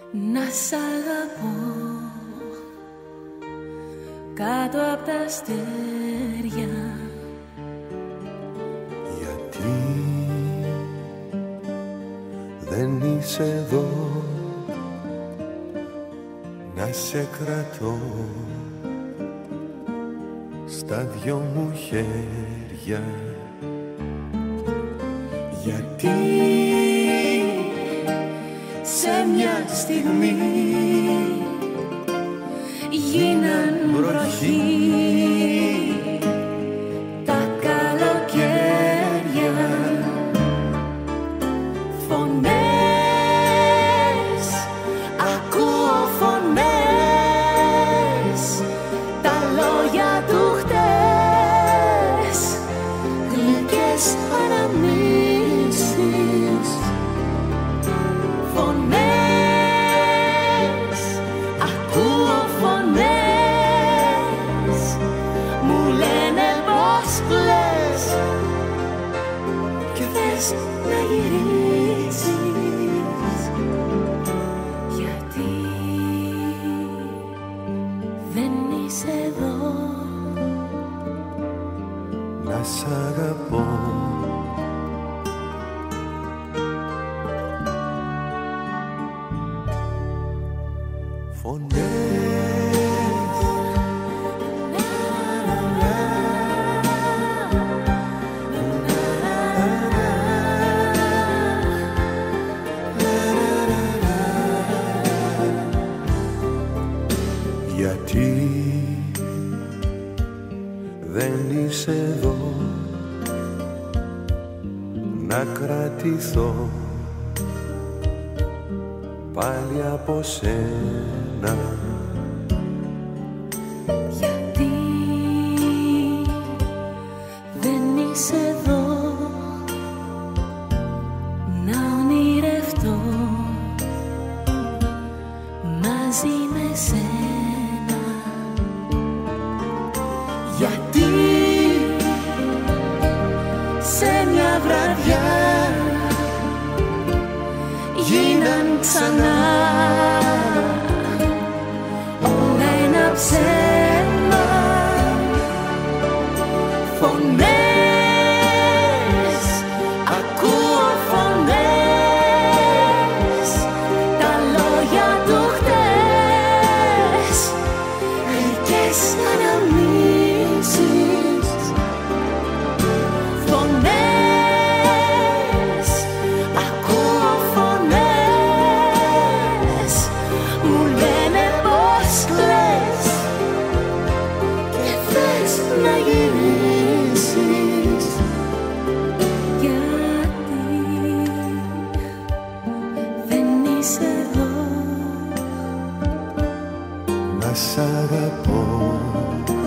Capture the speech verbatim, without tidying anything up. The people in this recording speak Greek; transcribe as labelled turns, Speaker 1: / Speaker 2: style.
Speaker 1: να σ' αγαπώ κάτω απ' τα αστέρια.
Speaker 2: Γιατί δεν είσαι εδώ να σε κρατώ στα δυο μου χέρια. Γιατί
Speaker 1: σε μια στιγμή γίναν βροχή τα καλοκαίρια. Φωνές, ακούω φωνές, τα λόγια του χτες, γλυκές αναμνήσεις. Φωνές, ακούω φωνές, μου λένε πως κλαις και θες να γυρίσεις. Γιατί δεν είσαι εδώ
Speaker 2: να σ' αγαπώ. Γιατί δεν είσαι εδώ να κρατηθώ πάλι από σένα.
Speaker 1: Γιατί δεν είσαι εδώ να ονειρευτώ μαζί με σένα. Γιατί σε μια βραδιά γίναν ξανά όλα ένα ψέμα. Φωνές, ακούω φωνές, τα λόγια του χτες, γλυκές αναμνήσεις. Φωνές, ακούω φωνές, μου λένε πως κλαις και θες να γυρίσεις. Γιατί δεν είσαι εδώ
Speaker 2: να σ' αγαπώ.